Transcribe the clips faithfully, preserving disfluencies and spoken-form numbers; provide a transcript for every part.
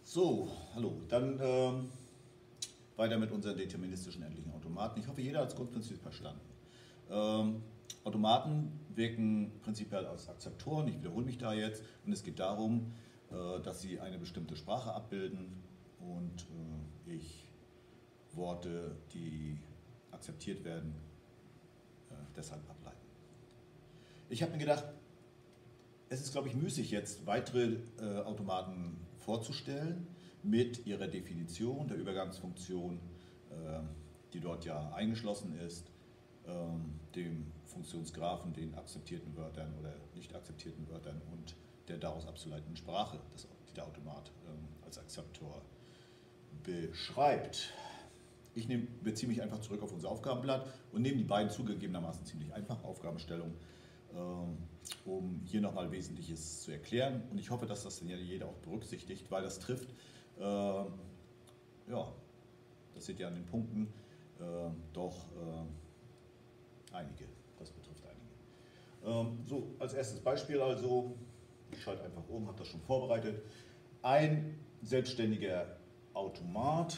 So, hallo. Dann ähm, weiter mit unseren deterministischen endlichen Automaten. Ich hoffe, jeder hat das Grundprinzip verstanden. Ähm, Automaten wirken prinzipiell als Akzeptoren, ich wiederhole mich da jetzt, und es geht darum, äh, dass sie eine bestimmte Sprache abbilden und äh, ich Worte, die akzeptiert werden, äh, deshalb ableiten. Ich habe mir gedacht, es ist, glaube ich, müßig, jetzt weitere äh, Automaten vorzustellen mit ihrer Definition der Übergangsfunktion, äh, die dort ja eingeschlossen ist, äh, dem Funktionsgraphen, den akzeptierten Wörtern oder nicht akzeptierten Wörtern und der daraus abzuleitenden Sprache, das, die der Automat äh, als Akzeptor beschreibt. Ich nehm, beziehe mich einfach zurück auf unser Aufgabenblatt und nehme die beiden zugegebenermaßen ziemlich einfachen Aufgabenstellungen, um hier nochmal Wesentliches zu erklären. Und ich hoffe, dass das dann ja jeder auch berücksichtigt, weil das trifft, äh, ja, das seht ihr an den Punkten, äh, doch äh, einige. Das betrifft einige. Ähm, so, als erstes Beispiel also, ich schalte einfach um, habe das schon vorbereitet. Ein selbstständiger Automat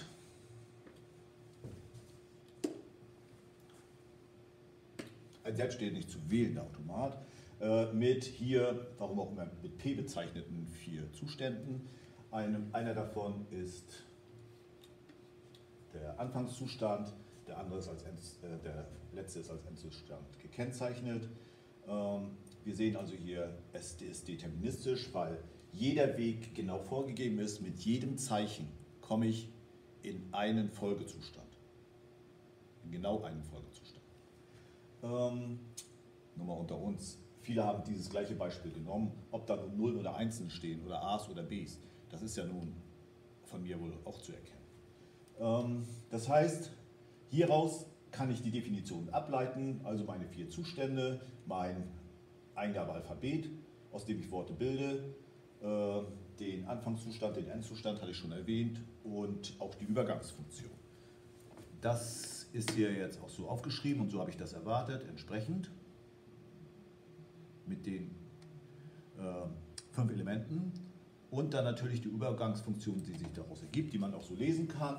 ein selbstständig zu wählender Automat äh, mit hier, warum auch immer, mit P bezeichneten vier Zuständen. Einem, einer davon ist der Anfangszustand, der andere ist als End, äh, der letzte ist als Endzustand gekennzeichnet. Ähm, wir sehen also hier, es ist deterministisch, weil jeder Weg genau vorgegeben ist. Mit jedem Zeichen komme ich in einen Folgezustand, in genau einen Folgezustand. Ähm, nur mal unter uns, viele haben dieses gleiche Beispiel genommen, ob da nun Nullen oder Einsen stehen oder A's oder B's, das ist ja nun von mir wohl auch zu erkennen. Ähm, das heißt, hieraus kann ich die Definition ableiten, also meine vier Zustände, mein Eingabealphabet, aus dem ich Worte bilde, äh, den Anfangszustand, den Endzustand hatte ich schon erwähnt und auch die Übergangsfunktion. Das ist hier jetzt auch so aufgeschrieben und so habe ich das erwartet, entsprechend mit den äh, fünf Elementen und dann natürlich die Übergangsfunktion, die sich daraus ergibt, die man auch so lesen kann.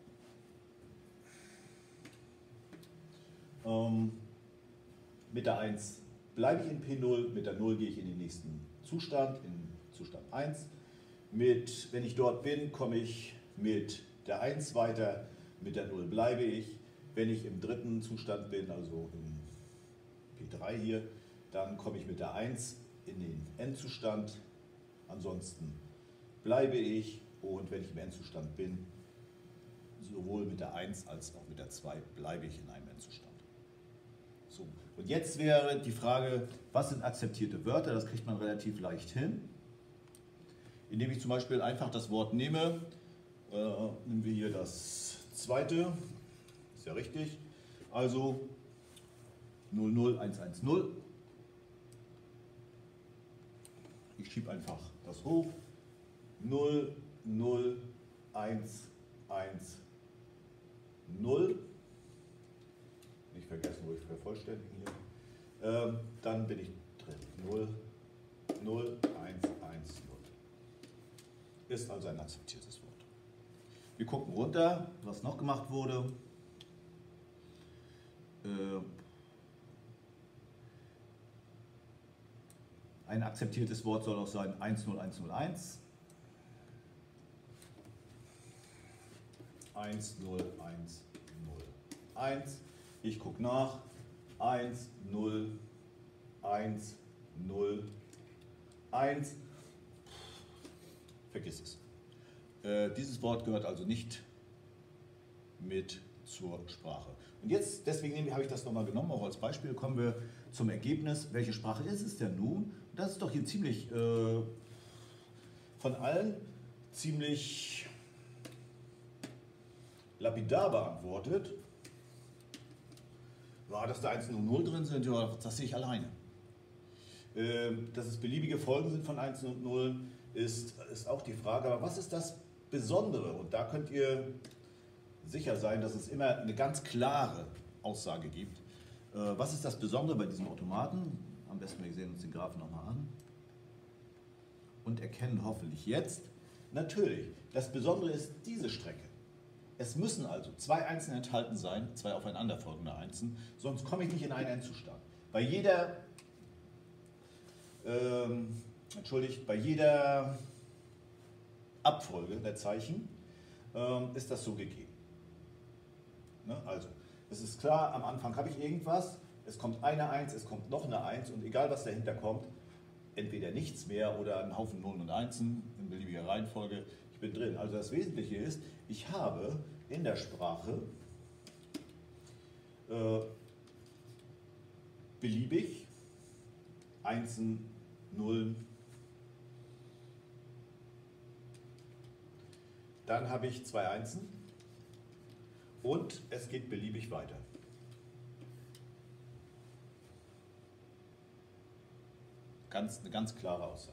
Ähm, mit der eins bleibe ich in P null, mit der null gehe ich in den nächsten Zustand, in Zustand eins. Mit, wenn ich dort bin, komme ich mit der eins weiter, mit der null bleibe ich. Wenn ich im dritten Zustand bin, also in P drei hier, dann komme ich mit der eins in den Endzustand. Ansonsten bleibe ich und wenn ich im Endzustand bin, sowohl mit der eins als auch mit der zwei bleibe ich in einem Endzustand. So. Und jetzt wäre die Frage, was sind akzeptierte Wörter? Das kriegt man relativ leicht hin, indem ich zum Beispiel einfach das Wort nehme. Äh, nehmen wir hier das zweite. Ist ja richtig. Also null null eins eins null. Ich schiebe einfach das hoch. null null eins eins null. Nicht vergessen, wo ich vervollständigen hier. Ähm, dann bin ich drin. null null eins eins null. Ist also ein akzeptiertes Wort. Wir gucken runter, was noch gemacht wurde. Ein akzeptiertes Wort soll auch sein eins null eins null eins. eins null eins null eins. Ich gucke nach. eins null eins null eins. Vergiss es. Äh, dieses Wort gehört also nicht mit zur Sprache. Und jetzt, deswegen habe ich das nochmal genommen, auch als Beispiel, kommen wir zum Ergebnis. Welche Sprache ist es denn nun? Das ist doch hier ziemlich, äh, von allen, ziemlich lapidar beantwortet. Ja, dass da eins und null drin sind, ja, das sehe ich alleine. Äh, dass es beliebige Folgen sind von eins und null, ist, ist auch die Frage. Aber was ist das Besondere? Und da könnt ihr sicher sein, dass es immer eine ganz klare Aussage gibt. Was ist das Besondere bei diesem Automaten? Am besten wir sehen uns den Graphen nochmal an und erkennen hoffentlich jetzt, Natürlich, das Besondere ist diese Strecke. Es müssen also zwei Einsen enthalten sein, zwei aufeinanderfolgende Einsen, sonst komme ich nicht in einen Endzustand. Bei jeder, ähm, entschuldigt, bei jeder Abfolge der Zeichen ähm, ist das so gegeben. Ne? Also, es ist klar, am Anfang habe ich irgendwas, es kommt eine Eins, es kommt noch eine Eins und egal was dahinter kommt, entweder nichts mehr oder ein Haufen Nullen und Einsen in beliebiger Reihenfolge, ich bin drin. Also das Wesentliche ist, ich habe in der Sprache äh, beliebig Einsen, Nullen, dann habe ich zwei Einsen und es geht beliebig weiter. Ganz, eine ganz klare Aussage.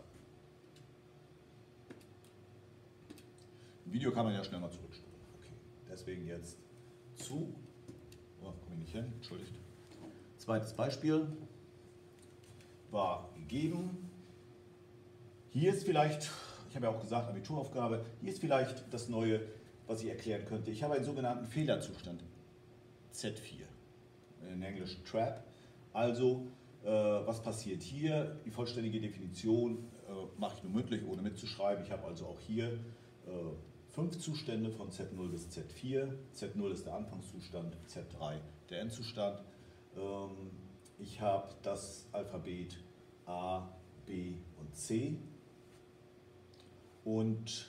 Im Video kann man ja schnell mal zurückspulen. Okay. Deswegen jetzt zu. Oh, komme ich nicht hin, entschuldigt. Zweites Beispiel war gegeben. Hier ist vielleicht, ich habe ja auch gesagt, Abituraufgabe, hier ist vielleicht das Neue, was ich erklären könnte. Ich habe einen sogenannten Fehlerzustand Z vier, in Englisch Trap. Also, äh, was passiert hier? Die vollständige Definition äh, mache ich nur mündlich, ohne mitzuschreiben. Ich habe also auch hier äh, fünf Zustände von Z null bis Z vier. Z null ist der Anfangszustand, Z drei der Endzustand. Ähm, ich habe das Alphabet A, B und C. Und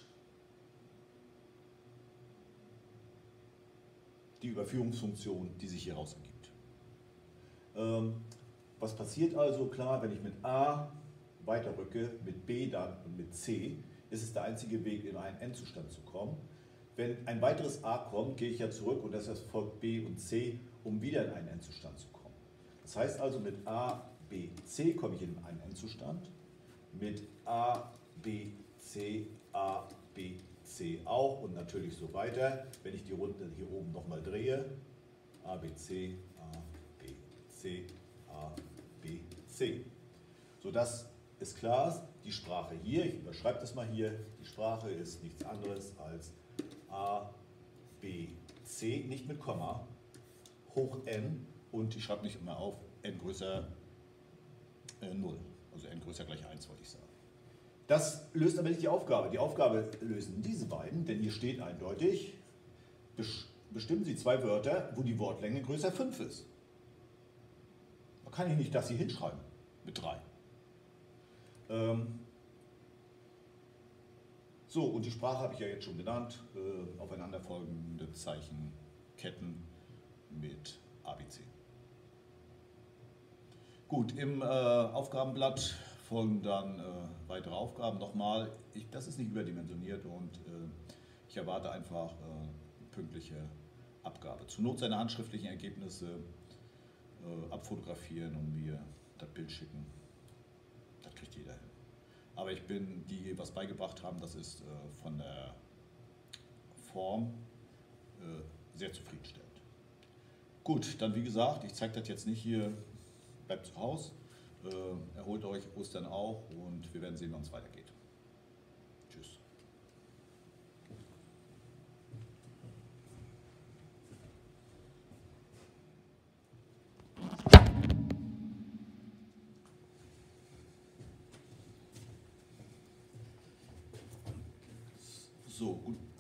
die Überführungsfunktion, die sich hier rausergibt. Ähm, was passiert also? Klar, wenn ich mit A weiterrücke, mit B dann und mit C, ist es der einzige Weg, in einen Endzustand zu kommen. Wenn ein weiteres A kommt, gehe ich ja zurück und das folgt B und C, um wieder in einen Endzustand zu kommen. Das heißt also, mit A, B, C komme ich in einen Endzustand, mit A, B, C, A, B, C auch und natürlich so weiter. Wenn ich die Runde hier oben nochmal drehe, A, B, C, A, B, C, A, B, C. So, das ist klar, die Sprache hier, ich überschreibe das mal hier, die Sprache ist nichts anderes als A, B, C, nicht mit Komma, hoch n und ich schreibe nicht immer auf, n größer äh, null, also n größer gleich eins wollte ich sagen. Das löst aber nicht die Aufgabe. Die Aufgabe lösen diese beiden, denn hier steht eindeutig, bestimmen Sie zwei Wörter, wo die Wortlänge größer fünf ist. Da kann ich nicht das hier hinschreiben mit drei. Ähm so, und die Sprache habe ich ja jetzt schon genannt, äh, aufeinanderfolgende Zeichenketten mit A B C. Gut, im äh, Aufgabenblatt folgen dann äh, weitere Aufgaben. Nochmal, ich, das ist nicht überdimensioniert und äh, ich erwarte einfach äh, pünktliche Abgabe. Zur Not seine handschriftlichen Ergebnisse äh, abfotografieren und mir das Bild schicken. Das kriegt jeder hin. Aber ich bin, die was beigebracht haben, das ist äh, von der Form äh, sehr zufriedenstellend. Gut, dann wie gesagt, ich zeige das jetzt nicht hier, bleibt zu Hause. Äh, erholt euch Ostern auch und wir werden sehen, wann es weitergeht. Tschüss. So, gut.